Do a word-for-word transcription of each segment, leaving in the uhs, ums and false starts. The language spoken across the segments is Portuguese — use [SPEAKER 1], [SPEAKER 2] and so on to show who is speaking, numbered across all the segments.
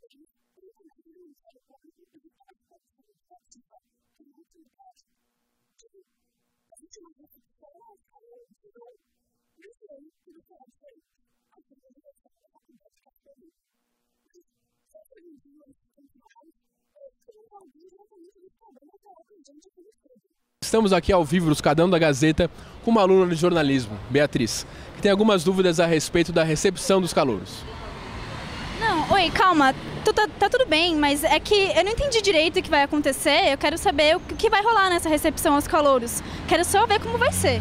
[SPEAKER 1] Estamos aqui ao vivo no Escadão da Gazeta com uma aluna de jornalismo, Beatriz, que tem algumas dúvidas a respeito da recepção dos calouros.
[SPEAKER 2] Não, oi, calma, tu, tá, tá tudo bem, mas é que eu não entendi direito o que vai acontecer, eu quero saber o que vai rolar nessa recepção aos calouros. Quero só ver como vai ser.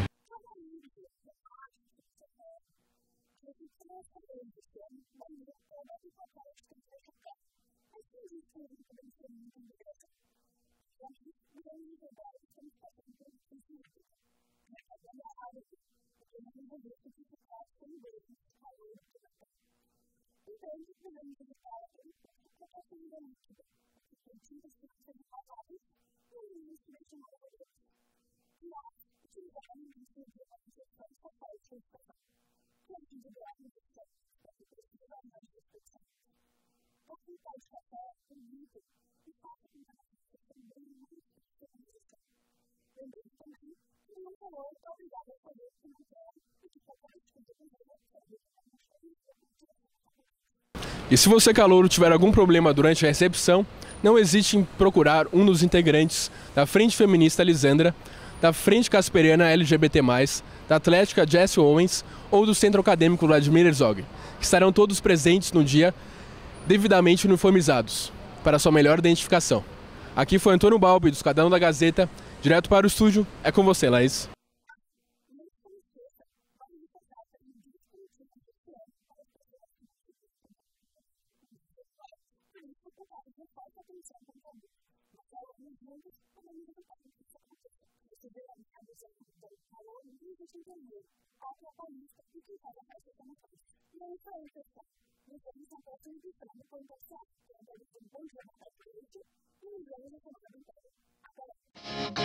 [SPEAKER 1] E se você, calouro, tiver algum problema durante a recepção, não hesite em procurar um dos integrantes da Frente Feminista Lisandra, da Frente Casperiana L G B T mais, da Atlética Jesse Owens ou do Centro Acadêmico Vladimir Herzog, que estarão todos presentes no dia, devidamente uniformizados, para sua melhor identificação. Aqui foi Antônio Balbi, do Escadão da Gazeta, direto para o estúdio. É com você, Laís.
[SPEAKER 3] Thank you.